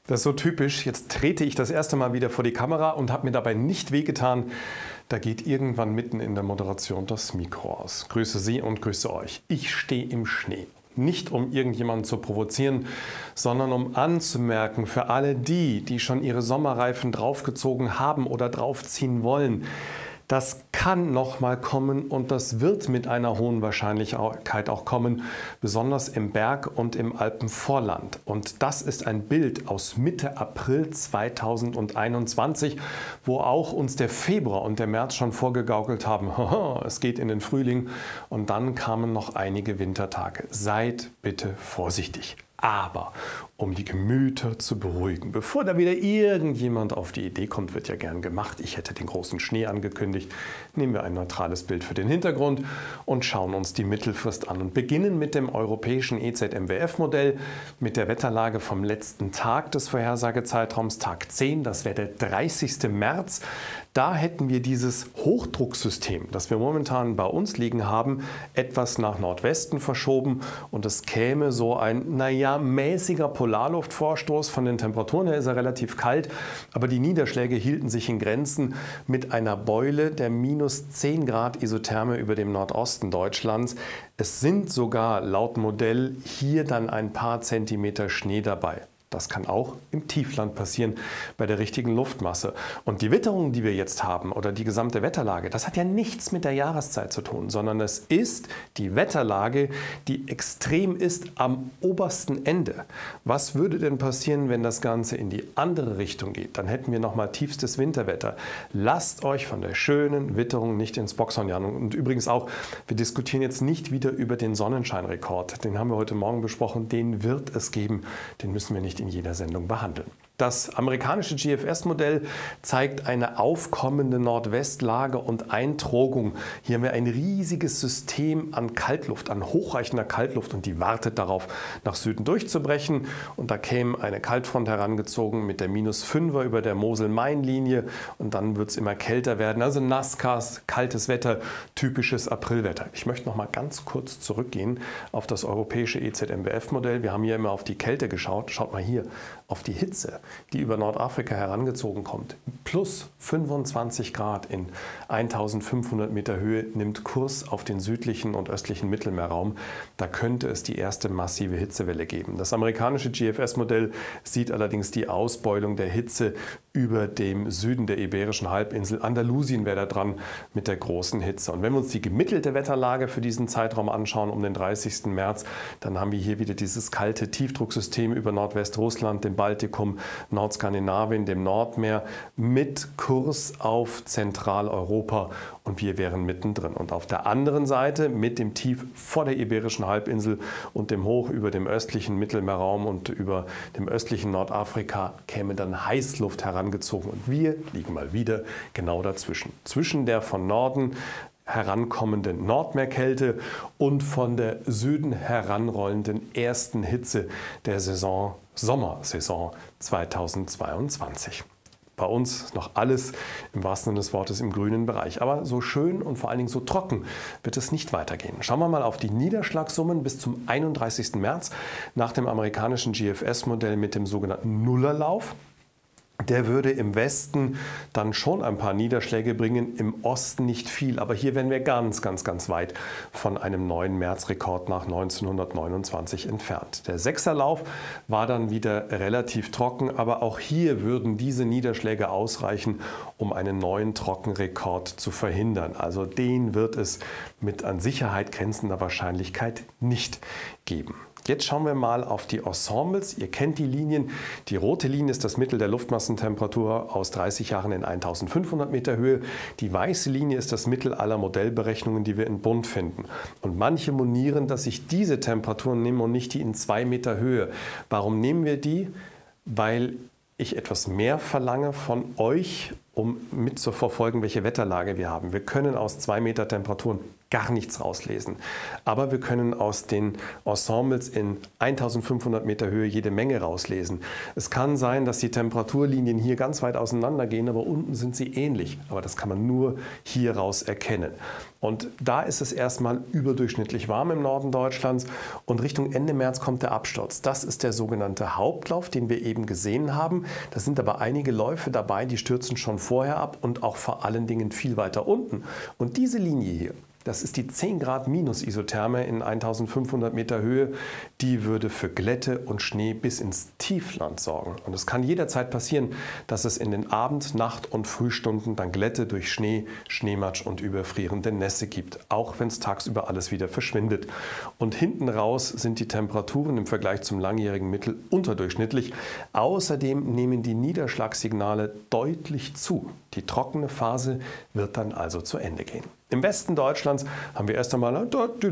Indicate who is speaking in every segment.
Speaker 1: Das ist so typisch. Jetzt trete ich das erste Mal wieder vor die Kamera und habe mir dabei nicht wehgetan. Da geht irgendwann mitten in der Moderation das Mikro aus. Grüße Sie und grüße euch. Ich stehe im Schnee. Nicht um irgendjemanden zu provozieren, sondern um anzumerken für alle die schon ihre Sommerreifen draufgezogen haben oder draufziehen wollen. Das kann noch mal kommen und das wird mit einer hohen Wahrscheinlichkeit auch kommen, besonders im Berg- und im Alpenvorland. Und das ist ein Bild aus Mitte April 2021, wo auch uns der Februar und der März schon vorgegaukelt haben, haha, es geht in den Frühling, und dann kamen noch einige Wintertage. Seid bitte vorsichtig. Aber um die Gemüter zu beruhigen, bevor da wieder irgendjemand auf die Idee kommt, wird ja gern gemacht, ich hätte den großen Schnee angekündigt, nehmen wir ein neutrales Bild für den Hintergrund und schauen uns die Mittelfrist an und beginnen mit dem europäischen EZMWF-Modell, mit der Wetterlage vom letzten Tag des Vorhersagezeitraums, Tag 10, das wäre der 30. März. Da hätten wir dieses Hochdrucksystem, das wir momentan bei uns liegen haben, etwas nach Nordwesten verschoben und es käme so ein, mäßiger Polarluftvorstoß. Von den Temperaturen her ist er relativ kalt, aber die Niederschläge hielten sich in Grenzen mit einer Beule der minus 10 Grad Isotherme über dem Nordosten Deutschlands. Es sind sogar laut Modell hier dann ein paar Zentimeter Schnee dabei. Das kann auch im Tiefland passieren, bei der richtigen Luftmasse. Und die Witterung, die wir jetzt haben, oder die gesamte Wetterlage, das hat ja nichts mit der Jahreszeit zu tun, sondern es ist die Wetterlage, die extrem ist am obersten Ende. Was würde denn passieren, wenn das Ganze in die andere Richtung geht? Dann hätten wir nochmal tiefstes Winterwetter. Lasst euch von der schönen Witterung nicht ins Boxhorn jagen. Und übrigens auch, wir diskutieren jetzt nicht wieder über den Sonnenscheinrekord. Den haben wir heute Morgen besprochen, den wird es geben. Den müssen wir nicht in jeder Sendung behandeln. Das amerikanische GFS-Modell zeigt eine aufkommende Nordwestlage und Eintrogung. Hier haben wir ein riesiges System an Kaltluft, an hochreichender Kaltluft, und die wartet darauf, nach Süden durchzubrechen. Und da käme eine Kaltfront herangezogen mit der minus 5er über der Mosel-Main-Linie, und dann wird es immer kälter werden. Also nasses, kaltes Wetter, typisches Aprilwetter. Ich möchte noch mal ganz kurz zurückgehen auf das europäische EZMWF-Modell. Wir haben hier immer auf die Kälte geschaut. Schaut mal hier auf die Hitze, die über Nordafrika herangezogen kommt. Plus 25 Grad in 1500 Meter Höhe nimmt Kurs auf den südlichen und östlichen Mittelmeerraum. Da könnte es die erste massive Hitzewelle geben. Das amerikanische GFS-Modell sieht allerdings die Ausbeulung der Hitze über dem Süden der Iberischen Halbinsel. Andalusien wäre da dran mit der großen Hitze. Und wenn wir uns die gemittelte Wetterlage für diesen Zeitraum anschauen, um den 30. März, dann haben wir hier wieder dieses kalte Tiefdrucksystem über Nordwestrussland, dem Baltikum, Nordskandinavien, dem Nordmeer mit Kurs auf Zentraleuropa, und wir wären mittendrin. Und auf der anderen Seite mit dem Tief vor der Iberischen Halbinsel und dem Hoch über dem östlichen Mittelmeerraum und über dem östlichen Nordafrika käme dann Heißluft herangezogen, und wir liegen mal wieder genau dazwischen. Zwischen der von Norden herankommenden Nordmeerkälte und von der Süden heranrollenden ersten Hitze der Sommersaison 2022. Bei uns noch alles im wahrsten Sinne des Wortes im grünen Bereich. Aber so schön und vor allen Dingen so trocken wird es nicht weitergehen. Schauen wir mal auf die Niederschlagssummen bis zum 31. März nach dem amerikanischen GFS-Modell mit dem sogenannten Nullerlauf. Der würde im Westen dann schon ein paar Niederschläge bringen, im Osten nicht viel. Aber hier wären wir ganz weit von einem neuen Märzrekord nach 1929 entfernt. Der Sechserlauf war dann wieder relativ trocken, aber auch hier würden diese Niederschläge ausreichen, um einen neuen Trockenrekord zu verhindern. Also den wird es mit an Sicherheit grenzender Wahrscheinlichkeit nicht geben. Jetzt schauen wir mal auf die Ensembles. Ihr kennt die Linien. Die rote Linie ist das Mittel der Luftmassentemperatur aus 30 Jahren in 1500 Meter Höhe. Die weiße Linie ist das Mittel aller Modellberechnungen, die wir in Bund finden. Und manche monieren, dass ich diese Temperaturen nehme und nicht die in 2 Meter Höhe. Warum nehmen wir die? Weil ich etwas mehr verlange von euch, um mitzuverfolgen, welche Wetterlage wir haben. Wir können aus 2 Meter Temperaturen gar nichts rauslesen. Aber wir können aus den Ensembles in 1500 Meter Höhe jede Menge rauslesen. Es kann sein, dass die Temperaturlinien hier ganz weit auseinander gehen, aber unten sind sie ähnlich. Aber das kann man nur hier raus erkennen. Und da ist es erstmal überdurchschnittlich warm im Norden Deutschlands und Richtung Ende März kommt der Absturz. Das ist der sogenannte Hauptlauf, den wir eben gesehen haben. Da sind aber einige Läufe dabei, die stürzen schon vorher ab und auch vor allen Dingen viel weiter unten. Und diese Linie hier, das ist die 10 Grad minus Isotherme in 1500 Meter Höhe. Die würde für Glätte und Schnee bis ins Tiefland sorgen. Und es kann jederzeit passieren, dass es in den Abend-, Nacht- und Frühstunden dann Glätte durch Schnee, Schneematsch und überfrierende Nässe gibt. Auch wenn es tagsüber alles wieder verschwindet. Und hinten raus sind die Temperaturen im Vergleich zum langjährigen Mittel unterdurchschnittlich. Außerdem nehmen die Niederschlagssignale deutlich zu. Die trockene Phase wird dann also zu Ende gehen. Im Westen Deutschlands haben wir erst einmal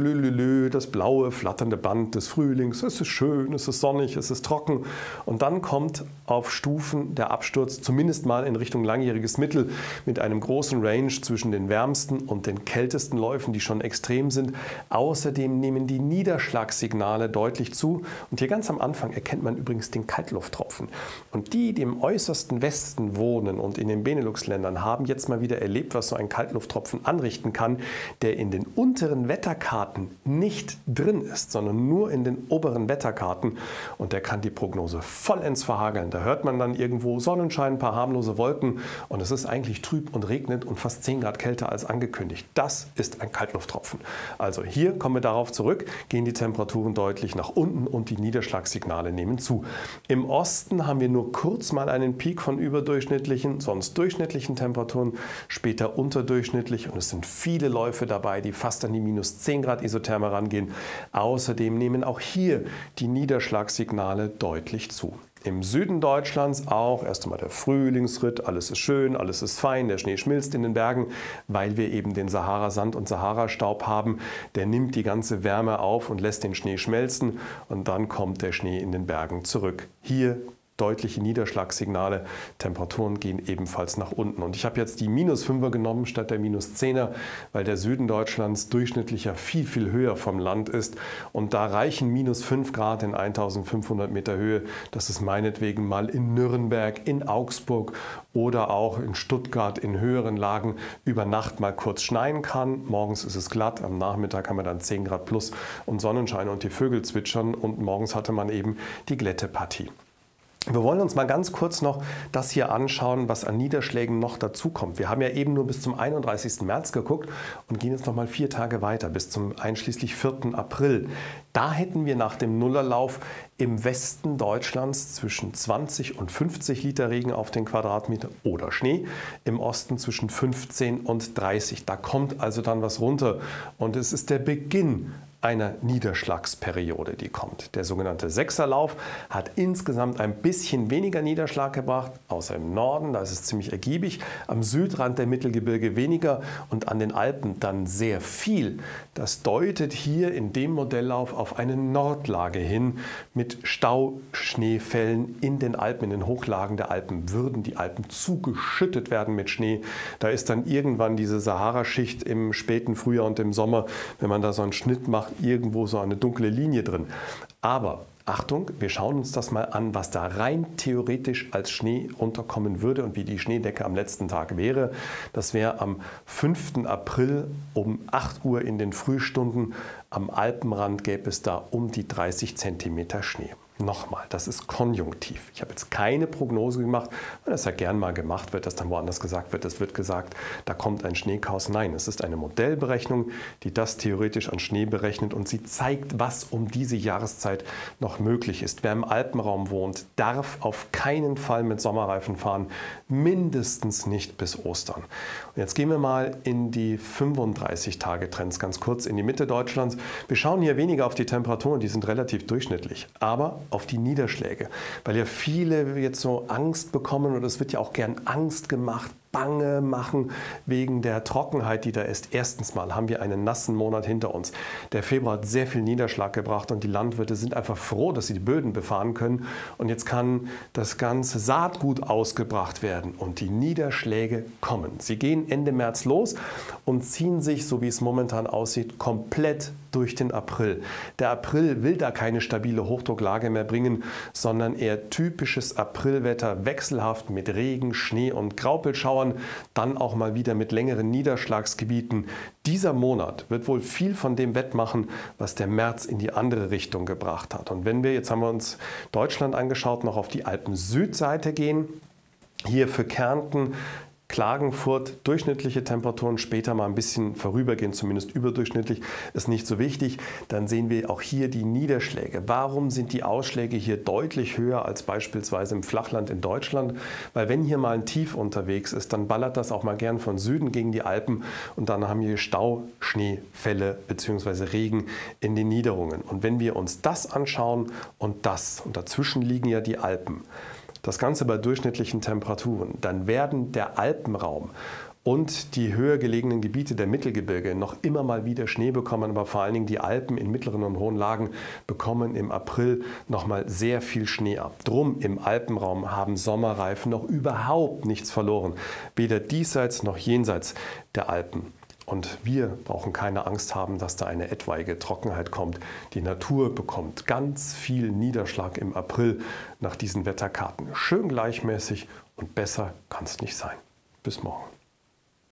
Speaker 1: das blaue, flatternde Band des Frühlings. Es ist schön, es ist sonnig, es ist trocken. Und dann kommt auf Stufen der Absturz, zumindest mal in Richtung langjähriges Mittel, mit einem großen Range zwischen den wärmsten und den kältesten Läufen, die schon extrem sind. Außerdem nehmen die Niederschlagssignale deutlich zu. Und hier ganz am Anfang erkennt man übrigens den Kaltlufttropfen. Und die im äußersten Westen wohnen und in den Benelux-Ländern, haben jetzt mal wieder erlebt, was so ein Kaltlufttropfen anrichten kann, der in den unteren Wetterkarten nicht drin ist, sondern nur in den oberen Wetterkarten. Und der kann die Prognose vollends verhageln. Da hört man dann irgendwo Sonnenschein, ein paar harmlose Wolken und es ist eigentlich trüb und regnet und fast 10 Grad kälter als angekündigt. Das ist ein Kaltlufttropfen. Also hier kommen wir darauf zurück, gehen die Temperaturen deutlich nach unten und die Niederschlagssignale nehmen zu. Im Osten haben wir nur kurz mal einen Peak von überdurchschnittlichen, sonst durchschnittlichen Temperaturen, später unterdurchschnittlich und es sind viele Läufe dabei, die fast an die minus 10 Grad Isotherme rangehen. Außerdem nehmen auch hier die Niederschlagssignale deutlich zu. Im Süden Deutschlands auch erst einmal der Frühlingsritt, alles ist schön, alles ist fein, der Schnee schmilzt in den Bergen, weil wir eben den Sahara-Sand und Sahara-Staub haben. Der nimmt die ganze Wärme auf und lässt den Schnee schmelzen und dann kommt der Schnee in den Bergen zurück. Hier deutliche Niederschlagssignale, Temperaturen gehen ebenfalls nach unten. Und ich habe jetzt die minus 5er genommen statt der minus 10er, weil der Süden Deutschlands durchschnittlicher viel höher vom Land ist. Und da reichen minus 5 Grad in 1500 Meter Höhe, dass es meinetwegen mal in Nürnberg, in Augsburg oder auch in Stuttgart in höheren Lagen über Nacht mal kurz schneien kann. Morgens ist es glatt, am Nachmittag haben wir dann 10 Grad plus und Sonnenschein und die Vögel zwitschern und morgens hatte man eben die Glättepartie. Wir wollen uns mal ganz kurz noch das hier anschauen, was an Niederschlägen noch dazukommt. Wir haben ja eben nur bis zum 31. März geguckt und gehen jetzt noch mal 4 Tage weiter, bis zum einschließlich 4. April. Da hätten wir nach dem Nullerlauf im Westen Deutschlands zwischen 20 und 50 Liter Regen auf den Quadratmeter oder Schnee, im Osten zwischen 15 und 30. Da kommt also dann was runter und es ist der Beginn einer Niederschlagsperiode, die kommt. Der sogenannte Sechserlauf hat insgesamt ein bisschen weniger Niederschlag gebracht, außer im Norden, da ist es ziemlich ergiebig, am Südrand der Mittelgebirge weniger und an den Alpen dann sehr viel. Das deutet hier in dem Modelllauf auf eine Nordlage hin mit Stauschneefällen in den Alpen, in den Hochlagen der Alpen würden die Alpen zugeschüttet werden mit Schnee. Da ist dann irgendwann diese Sahara-Schicht im späten Frühjahr und im Sommer, wenn man da so einen Schnitt macht, irgendwo so eine dunkle Linie drin. Aber Achtung, wir schauen uns das mal an, was da rein theoretisch als Schnee runterkommen würde und wie die Schneedecke am letzten Tag wäre. Das wäre am 5. April um 8 Uhr in den Frühstunden. Am Alpenrand gäbe es da um die 30 cm Schnee. Nochmal, das ist konjunktiv. Ich habe jetzt keine Prognose gemacht, weil das ja gern mal gemacht wird, dass dann woanders gesagt wird, es wird gesagt, da kommt ein Schneechaos. Nein, es ist eine Modellberechnung, die das theoretisch an Schnee berechnet und sie zeigt, was um diese Jahreszeit noch möglich ist. Wer im Alpenraum wohnt, darf auf keinen Fall mit Sommerreifen fahren, mindestens nicht bis Ostern. Und jetzt gehen wir mal in die 35-Tage-Trends, ganz kurz in die Mitte Deutschlands. Wir schauen hier weniger auf die Temperaturen, die sind relativ durchschnittlich, aber auf die Niederschläge, weil ja viele jetzt so Angst bekommen und es wird ja auch gern Angst gemacht. bange machen wegen der Trockenheit, die da ist. Erstens mal haben wir einen nassen Monat hinter uns. Der Februar hat sehr viel Niederschlag gebracht und die Landwirte sind einfach froh, dass sie die Böden befahren können. Und jetzt kann das ganze Saatgut ausgebracht werden und die Niederschläge kommen. Sie gehen Ende März los und ziehen sich, so wie es momentan aussieht, komplett durch den April. Der April will da keine stabile Hochdrucklage mehr bringen, sondern eher typisches Aprilwetter, wechselhaft mit Regen, Schnee und Graupelschauern, dann auch mal wieder mit längeren Niederschlagsgebieten. Dieser Monat wird wohl viel von dem wettmachen, was der März in die andere Richtung gebracht hat. Und wenn wir, jetzt haben wir uns Deutschland angeschaut, noch auf die Alpen-Südseite gehen, hier für Kärnten, Klagenfurt, durchschnittliche Temperaturen, später mal ein bisschen vorübergehend, zumindest überdurchschnittlich, ist nicht so wichtig. Dann sehen wir auch hier die Niederschläge. Warum sind die Ausschläge hier deutlich höher als beispielsweise im Flachland in Deutschland? Weil wenn hier mal ein Tief unterwegs ist, dann ballert das auch mal gern von Süden gegen die Alpen und dann haben wir Stauschneefälle bzw. Regen in den Niederungen. Und wenn wir uns das anschauen und dazwischen liegen ja die Alpen, das Ganze bei durchschnittlichen Temperaturen, dann werden der Alpenraum und die höher gelegenen Gebiete der Mittelgebirge noch immer mal wieder Schnee bekommen, aber vor allen Dingen die Alpen in mittleren und hohen Lagen bekommen im April noch mal sehr viel Schnee ab. Drum im Alpenraum haben Sommerreifen noch überhaupt nichts verloren, weder diesseits noch jenseits der Alpen. Und wir brauchen keine Angst haben, dass da eine etwaige Trockenheit kommt. Die Natur bekommt ganz viel Niederschlag im April nach diesen Wetterkarten. Schön gleichmäßig und besser kann es nicht sein. Bis morgen.